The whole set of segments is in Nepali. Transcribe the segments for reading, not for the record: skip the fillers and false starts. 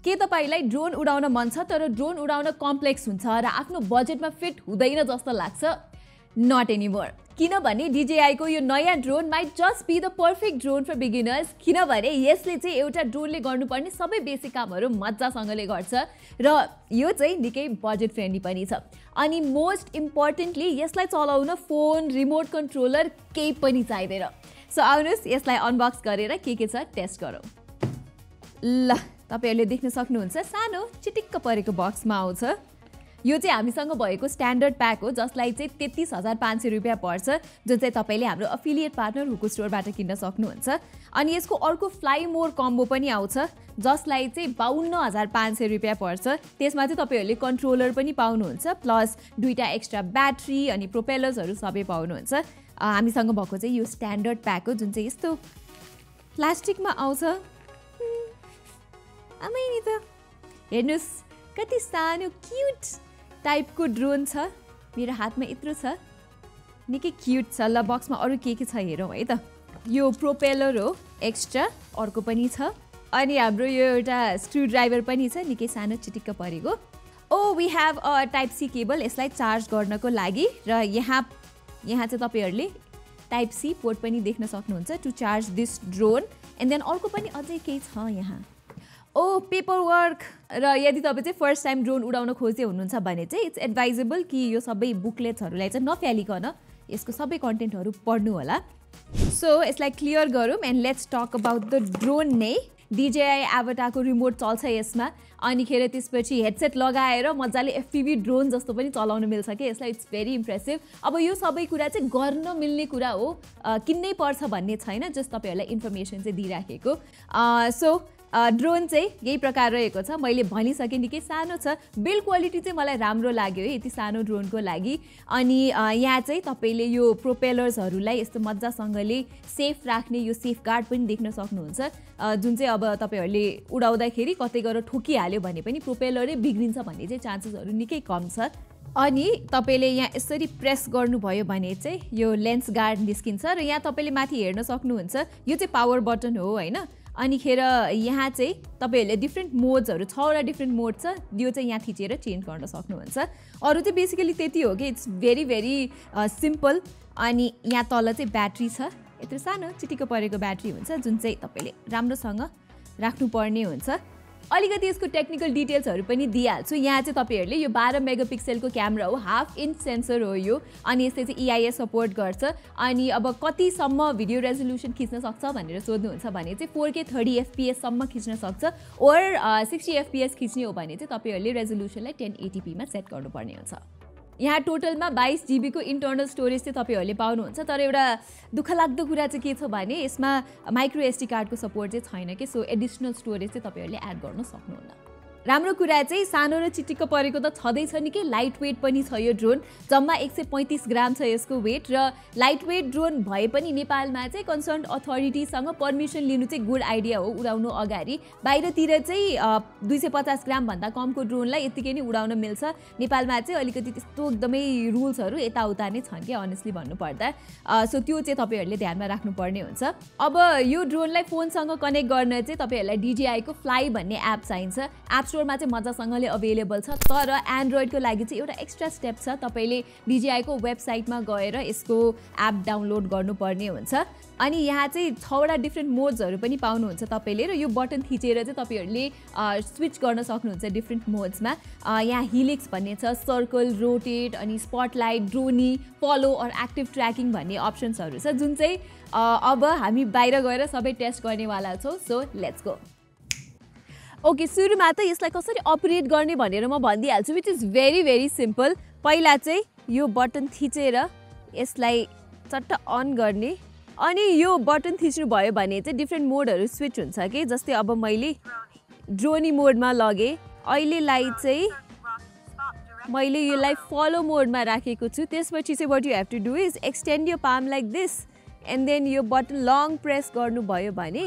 के तपाईलाई ड्रोन उडाउन मन छ तर ड्रोन उडाउन कम्प्लेक्स हुन्छ र आफ्नो बजेटमा फिट हुँदैन जस्तो लाग्छ? Not anymore. किनभने DJI को यो नयाँ drone might just be the perfect drone for beginners. किनभने यसले चाहिँ एउटा ड्रोनले गर्नुपर्ने सबै बेसिक कामहरू मजासँगले गर्छ र यो चाहिँ निकै बजेट फ्रेन्डली पनि छ। अनि मोस्ट इम्पोर्टेन्टली यसलाई चलाउन फोन, रिमोट कन्ट्रोलर केही पनि चाहिँदैन। सो आउनुहोस् यसलाई अनबक्स गरेर के छ टेस्ट गरौँ। ल तपाईहरुले देख्न सक्नुहुन्छ सानो चिटिक्क परेको बक्समा आउँछ। यो चाहिँ हामीसँग भएको स्ट्यान्डर्ड प्याक हो जसलाई चाहिँ 33,500 रुपैयाँ पर्छ, जुन चाहिँ तपाईले हाम्रो अफिलिएट पार्टनर हुको स्टोरबाट किन्न सक्नुहुन्छ। अनि यसको अर्को फ्लाइ मोर कम्बो पनि आउँछ जसलाई चाहिँ 52,500 रुपैयाँ पर्छ। त्यसमा चाहिँ तपाईहरुले कन्ट्रोलर पनि पाउनुहुन्छ प्लस दुईटा एक्स्ट्रा ब्याट्री अनि प्रोपेलर्सहरु सबै पाउनुहुन्छ। हामीसँग भएको चाहिँ यो स्ट्यान्डर्ड प्याक हो जुन चाहिँ यस्तो प्लास्टिकमा आउँछ। आमै नि त हेर्नुस् कति सानो क्यूट टाइपको ड्रोन छ। मेरो हातमा यत्रो छ, निकै क्यूट छ। ल बक्समा अरु के छ हेरौँ है त। यो प्रोपेलर हो एक्स्ट्रा, अर्को पनि छ। अनि हाम्रो यो एउटा स्क्रू ड्राइभर पनि छ निकै सानो चिटिक्क परेको। Oh we have a type C cable यसलाई चार्ज गर्नको लागि र यहाँ चाहिँ तपाईहरुले टाइप सी पोर्ट पनि देख्न सक्नुहुन्छ to charge this drone. And then अर्को पनि अझै केही छ यहाँ। Oh paper work. र यदि तपाईँ चाहिँ फर्स्ट टाइम ड्रोन उडाउन खोज्दै हुनुहुन्छ भने चाहिँ इट्स एडभाइजेबल कि यो सबै बुकलेट्सहरूलाई चाहिँ नफ्यालिकन यसको सबै कन्टेन्टहरू पढ्नु होला। सो यसलाई क्लियर गरौँ and let's talk about the drone नै। DJI एभाटारको रिमोट चल्छ यसमा। अनिखेर त्यसपछि हेडसेट लगाएर मजाले FPV ड्रोन जस्तो पनि चलाउन मिल्छ कि यसलाई। It's very impressive. अब यो सबै कुरा चाहिँ गर्न मिल्ने कुरा हो, किन्नै पर्छ भन्ने छैन, जस्ट तपाईहरुलाई इन्फर्मेसन चाहिँ दिइराखेको। सो ड्रोन चाहिँ यही प्रकार रहेको छ। मैले भनिसकेँ निकै सानो छ। बिल्ड क्वालिटी चाहिँ मलाई राम्रो लाग्यो है यति सानो ड्रोनको लागि। अनि यहाँ चाहिँ तपाईले यो प्रोपेलर्सहरूलाई यस्तो मजासँगले सेफ राख्ने यो सेफ गार्ड पनि देख्न सक्नुहुन्छ, जुन चाहिँ अब तपाईहरुले उडाउँदाखेरि कतै गएर ठोकिहाल्यो भने पनि प्रोपेलरै बिग्रिन्छ भन्ने चाहिँ चान्सेसहरू निकै कम छ। अनि तपाईले यहाँ यसरी प्रेस गर्नुभयो भने चाहिँ यो लेन्स गार्ड निस्किन्छ र यहाँ तपाईले माथि हेर्न सक्नुहुन्छ यो चाहिँ पावर बटन हो हैन। अनिखेर यहाँ चाहिँ तपाईहरुले डिफ्रेन्ट मोड्सहरु 6वटा डिफ्रेन्ट मोड छ, यो चाहिँ यहाँ थिचेर चेन्ज गर्न सक्नुहुन्छ। अरु चाहिँ बेसिकली त्यति हो कि इट्स भेरी भेरी सिम्पल। अनि यहाँ तल चाहिँ ब्याट्री छ, यत्रो सानो चिटिक्क परेको ब्याट्री हुन्छ जुन चाहिँ तपाईले राम्रोसँग राख्नुपर्ने हुन्छ। अलिकति यसको टेक्निकल डिटेल्सहरु पनि दिइहाल्छु। यहाँ चाहिँ तपाईहरुले यो 12 मेगापिक्सलको क्यामेरा हो, हाफ इन्च सेन्सर हो यो। अनि यसले चाहिँ EIS सपोर्ट गर्छ। अनि अब कतिसम्म भिडियो रेजोल्युसन खिच्न सक्छ भनेर सोध्नुहुन्छ भने चाहिँ 4K 30 FPS सम्म खिच्न सक्छ। ओर 60 FPS खिच्ने हो भने चाहिँ तपाईहरुले रेजोल्युसनलाई 1080p मा सेट गर्नुपर्ने हुन्छ। यहाँ टोटलमा 22 GB को इन्टर्नल स्टोरेज चाहिँ तपाईहरुले पाउनुहुन्छ। तर एउटा दुःखलाग्दो कुरा चाहिँ के छ भने यसमा माइक्रो SD कार्डको सपोर्ट चाहिँ छैन के। सो एडिसनल स्टोरेज चाहिँ तपाईहरुले एड गर्न सक्नुहुन्न। राम्रो कुरा चाहिँ सानो र चिटिक्क परेको त छँदैछ, निकै लाइट वेट पनि छ यो ड्रोन। जम्मा 135 ग्राम छ यसको वेट। र लाइट वेट ड्रोन भए पनि नेपालमा चाहिँ कन्सर्न अथोरिटीसँग परमिसन लिनु चाहिँ गुड आइडिया हो उडाउनु अगाडि। बाहिरतिर चाहिँ 250 ग्राम भन्दा कमको ड्रोनलाई यतिकै नै उडाउन मिल्छ। नेपालमा चाहिँ अलिकति त्यस्तो एकदमै रुल्सहरु यताउता नै छन् के अनेस्टली भन्नुपर्दा। सो त्यो चाहिँ तपाईहरुले ध्यानमा राख्नुपर्ने हुन्छ। अब यो ड्रोनलाई फोनसँग कनेक्ट गर्न चाहिँ तपाईहरुलाई DJI को फ्लाइ भन्ने एप चाहिन्छ। एप स्टोरमा चाहिँ मजासँगले अवेलेबल छ। तर एन्ड्रोइडको लागि चाहिँ एउटा एक्स्ट्रा स्टेप छ, तपाईले DJI को वेबसाइटमा गएर यसको एप डाउनलोड गर्नुपर्ने हुन्छ। अनि यहाँ चाहिँ 6वटा डिफ्रेन्ट मोड्सहरु पनि पाउनुहुन्छ तपाईले। र यो बटन थिचेर चाहिँ तपाईहरुले स्विच गर्न सक्नुहुन्छ डिफ्रेन्ट मोड्समा। यहाँ हिलिक्स भन्ने छ, सर्कल, रोटेट, अनि स्पटलाइट, ड्रोनी, फलो और एक्टिभ ट्र्याकिङ भन्ने अप्सन्सहरु छ जुन चाहिँ अब हामी बाहिर गएर सबै टेस्ट गर्नेवाला छौं। So let's go. ओके, सुरुमा त यसलाई कसरी अपरेट गर्ने भनेर म भनिदिइहाल्छु, which is very very simple. पहिला चाहिँ यो बटन थिचेर यसलाई चट्ट अन गर्ने। अनि यो बटन थिच्नु भयो भने चाहिँ डिफ्रेन्ट मोडहरु स्विच हुन्छ के। जस्तै अब मैले ड्रोनी मोडमा लगे, अहिलेलाई चाहिँ मैले यसलाई फलो मोडमा राखेको छु। त्यसपछि चाहिँ what you have to do is extend your palm like this and then यो बटन लङ प्रेस गर्नु भयो भने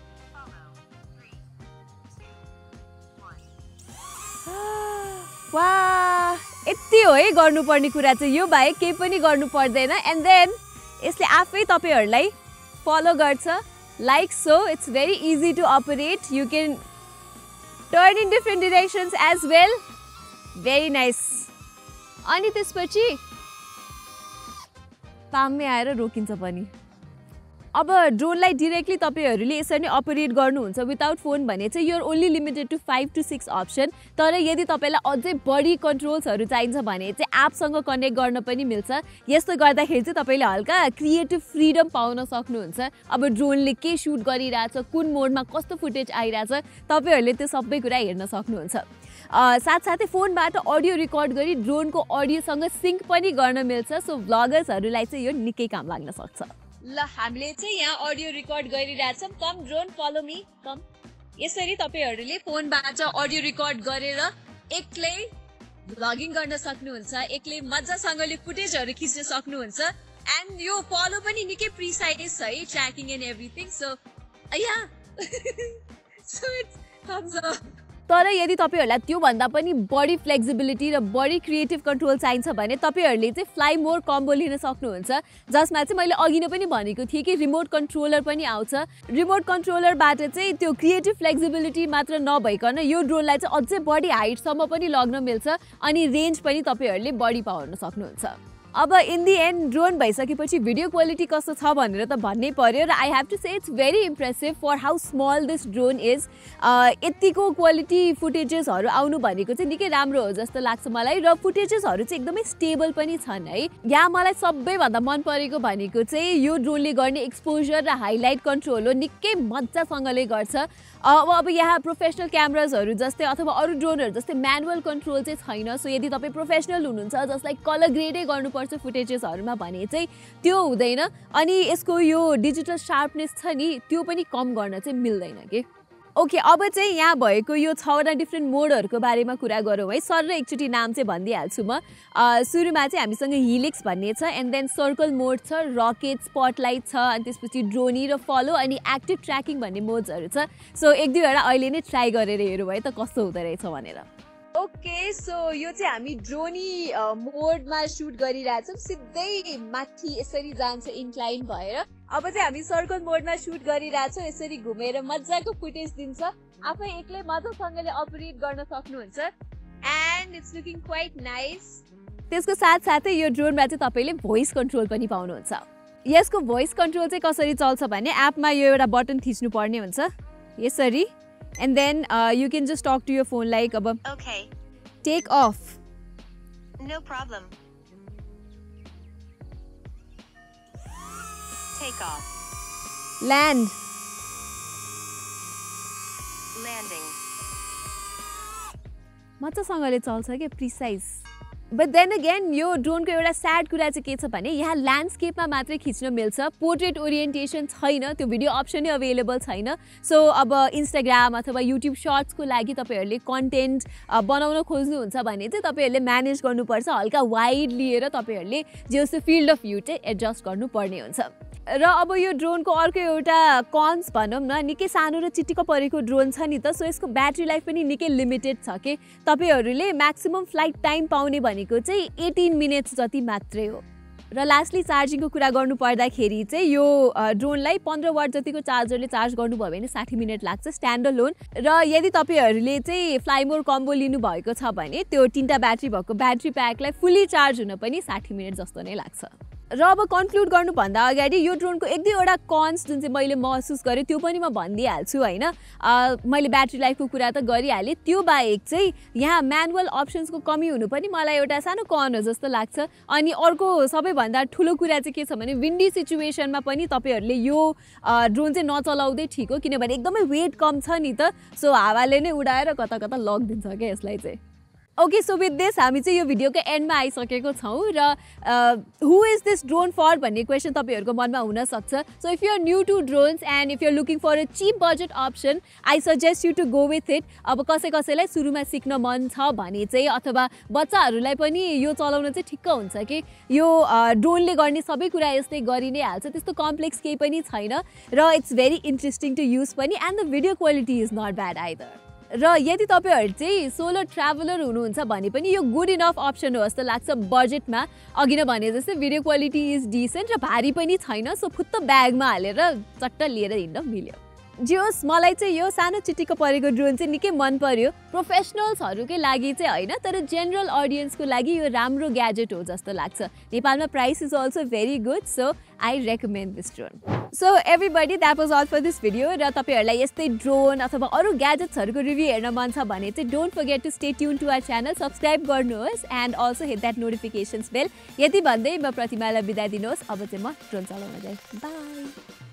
वाह, यति हो है गर्नुपर्ने कुरा चाहिँ। यो बाहेक केही पनि गर्नु पर्दैन। एन्ड देन यसले आफै तपाईहरुलाई फलो गर्छ like so. It's very easy to operate. You can Turn in different directions as well. Very nice. अनि त्यसपछि पाममै आएर रोकिन्छ पनि. अब ड्रोनलाई डाइरेक्टली तपाईहरुले यसरी नै अपरेट गर्नुहुन्छ विदाउट फोन भने चाहिँ you are only limited to 5 to 6 option. तर यदि तपाईलाई अझै बढी कन्ट्रोल्सहरु चाहिन्छ भने चाहिँ एपसँग कनेक्ट गर्न पनि मिल्छ. यस्तो गर्दाखेरि चाहिँ तपाईले हल्का क्रिएटिभ फ्रीडम पाउन सक्नुहुन्छ. अब ड्रोनले के शूट गरिरहेछ, कुन मोडमा कस्तो फुटेज आइरहेछ, तपाईहरुले त्यो सबै कुरा हेर्न सक्नुहुन्छ. साथसाथै फोनबाट अडियो रेकर्ड गरी ड्रोनको अडियोसँग सिंक पनि गर्न मिल्छ. सो ब्लगर्सहरुलाई चाहिँ यो निकै काम लाग्न सक्छ. ल हामीले चाहिँ यहाँ अडियो रेकर्ड गरिरहेछौं. Come drone follow me come. यसरी तपाईहरुले फोनबाट अडियो रेकर्ड गरेर एक्लै ब्लगिङ गर्न सक्नुहुन्छ. एक्लै मज्जासँगले फुटेजहरु खिच्न सक्नुहुन्छ. एन्ड यो फलो पनि निकै प्रिसाइज है, tracking and everything. So yeah so it's thumbs up. तर यदि तपाईहरुलाई त्यो भन्दा पनि बढी फ्लेक्सिबिलिटी र बढी क्रिएटिभ कन्ट्रोल चाहिन्छ भने तपाईहरुले चाहिँ फ्लाइ मोर कम्बो लिन सक्नुहुन्छ. जसमा चाहिँ मैले अघि नै पनि भनेको थिएँ कि रिमोट कन्ट्रोलर पनि आउँछ. रिमोट कन्ट्रोलरबाट चाहिँ त्यो क्रिएटिभ फ्लेक्सिबिलिटी मात्र नभइकन यो ड्रोनलाई चाहिँ अझै बढी हाइटसम्म पनि लग्न मिल्छ अनि रेन्ज पनि तपाईहरुले बढी पाउन सक्नुहुन्छ. अब इन दी एन्ड ड्रोन भइसकेपछि भिडियो क्वालिटी कस्तो छ भनेर त भन्नै पर्यो र I have to say it's very impressive for how small this drone is. यतिको क्वालिटी फुटेजेसहरु आउनु भनेको चाहिँ निकै राम्रो हो जस्तो लाग्छ मलाई. र फुटेजेसहरु चाहिँ एकदमै स्टेबल पनि छन् है. यहाँ मलाई सबैभन्दा मन परेको भनेको चाहिँ यो ड्रोनले गर्ने एक्सपोजर र हाइलाइट कन्ट्रोल हो. निकै मज्जासँगले गर्छ. अब यहाँ प्रोफेसनल क्यामेराजहरु जस्तै अथवा अरु ड्रोनहरु जस्तै म्यानुअल कन्ट्रोल चाहिँ छैन. सो यदि तपाई प्रोफेसनल हुनुहुन्छ जसलाई कलर ग्रेडै गर्नुपर्छ फुटेजेसहरुमा भने चाहिँ त्यो हुँदैन. अनि यसको यो डिजिटल शार्पनेस छ नि त्यो पनि कम गर्न चाहिँ मिल्दैन के. ओके, अब चाहिँ यहाँ भएको यो 6वटा डिफ्रेन्ट मोडहरुको बारेमा कुरा गरौँ है. सर र एकचोटी नाम चाहिँ भनिदिइहाल्छु म. सुरुमा चाहिँ हामीसँग हिलिक्स भन्ने छ, एन्ड देन सर्कल मोड छ, रकेट, स्पटलाइट छ, अनि त्यसपछि ड्रोनी र फलो अनि एक्टिभ ट्र्याकिङ भन्ने मोड्सहरु छ. सो एक दुईवटा अहिले नै ट्राई गरेर हेरौँ है त कस्तो हुँदो रहेछ भनेर. ओके, सो यो चाहिँ हामी ड्रोनी मोडमा शूट गरिरहेछौँ. सिधै माथि यसरी जान्छ इन्क्लाइन भएर. अब चाहिँ हामी सर्कल मोडमा शूट गरिरहेछौँ. यसरी घुमेर मज्जाको फुटेज दिन्छ. आफै एक्लै मज्जासँगले अपरेट गर्न सक्नुहुन्छ. And it's looking quite nice. त्यसको साथसाथै यो ड्रोनमा चाहिँ तपाईले भोइस कन्ट्रोल पनि पाउनुहुन्छ. यसको भोइस कन्ट्रोल चाहिँ कसरी चल्छ भने एपमा यो एउटा बटन थिच्नु पर्ने हुन्छ यसरी. And then you can just talk to your phone like okay, take off, no problem, take off, land, landing. मज्जासँगले चल्छ के, प्रिसाइज. बट देन अगेन यो ड्रोनको एउटा स्याड कुरा चाहिँ के छ भने यहाँ ल्यान्डस्केपमा मात्रै खिच्न मिल्छ. पोर्ट्रेट ओरिएन्टेसन छैन, त्यो भिडियो अप्सनै अवेलेबल छैन. सो अब इन्स्टाग्राम अथवा युट्युब सर्ट्सको लागि तपाईहरुले कन्टेन्ट बनाउन खोज्नुहुन्छ भने चाहिँ तपाईहरुले म्यानेज गर्नुपर्छ. हल्का वाइड लिएर तपाईहरुले जस्तो फिल्ड अफ भ्यू चाहिँ एडजस्ट गर्नुपर्ने हुन्छ. र अब यो ड्रोनको अर्को एउटा कन्स भनौँ न, निकै सानो र चिटिक्क परेको ड्रोन छ नि त. सो यसको ब्याट्री लाइफ पनि निकै लिमिटेड छ के. तपाईहरुले म्याक्सिमम फ्लाइट टाइम पाउने भनेको चाहिँ 18 मिनट्स जति मात्रै हो. र लास्टली चार्जिङको कुरा गर्नु पर्दाखेरि चाहिँ यो ड्रोनलाई 15 वाट जतिको चार्जरले चार्ज गर्नुभयो भने 60 मिनट लाग्छ स्ट्यान्ड अलोन. र यदि तपाईहरुले चाहिँ फ्लाइ मोर कम्बो लिनु भएको छ भने त्यो 3टा ब्याट्री भएको ब्याट्री प्याकलाई फुल्ली चार्ज हुन पनि 60 मिनट जस्तो नै लाग्छ. र अब कन्क्लुड गर्नुभन्दा अगाडि यो ड्रोनको एक दुईवटा कन्स जुन चाहिँ मैले महसुस गरेँ त्यो पनि म भनिदिइहाल्छु होइन. मैले ब्याट्री लाइफको कुरा त गरिहालेँ. त्यो बाहेक चाहिँ यहाँ म्यानुअल अप्सन्सको कमी हुनु पनि मलाई एउटा सानो कन हो जस्तो लाग्छ. अनि अर्को सबैभन्दा ठुलो कुरा चाहिँ के छ भने विन्डी सिचुएसनमा पनि तपाईहरुले यो ड्रोन चाहिँ नचलाउँदै ठिक हो, किनभने एकदमै वेट कम छ नि त. सो हावाले नै उडाएर कता कता लगिदिन्छ क्या यसलाई चाहिँ. ओके, सो विथ दिस हामी चाहिँ यो भिडियोको एन्डमा आइसकेको छौँ. र who is this drone for भन्ने क्वेसन तपाईहरुको मनमा हुन सक्छ. So if you are new to drones and if you are looking for a cheap budget option, I suggest you to go with it. अब कसैलाई सुरुमा सिक्न मन छ भने चाहिँ अथवा बच्चाहरूलाई पनि यो चलाउन चाहिँ ठिक्क हुन्छ कि यो ड्रोनले गर्ने सबै कुरा यस्तै गरि नै हाल्छ. त्यस्तो कम्प्लेक्स केही पनि छैन र it's very interesting to use पनि. And the video quality is not bad either. र यदि तपाईहरु चाहिँ सोलो ट्राभलर हुनुहुन्छ भने पनि यो गुड इनफ अप्सन हो जस्तो लाग्छ बजेटमा. अघि नै भने जस्तै भिडियो क्वालिटी इज डिसेन्ट र भारी पनि छैन. सो फुत्त ब्यागमा हालेर चट्ट लिएर हिँड्न मिल्यो. जियोस् मलाई चाहिँ यो सानो चिटिक्क परेको ड्रोन चाहिँ निकै मन पर्यो प्रोफेसनल्सहरुकै लागि चाहिँ हैन तर जनरल अडियन्सको लागि यो राम्रो ग्याजेट हो जस्तो लाग्छ नेपालमा price is also very good so I recommend this drone so everybody that was all for this video र तपाईहरुलाई यस्तै ड्रोन अथवा अरु ग्याजेट्सहरुको रिभ्यू हेर्न मन छ भने चाहिँ don't forget to stay tune to our channel subscribe गर्नुहोस् and also hit that notifications bell यति भन्दै म प्रतिमालाई बिदा दिनुहोस् अब चाहिँ म ड्रोन चलाउन जाए बाइ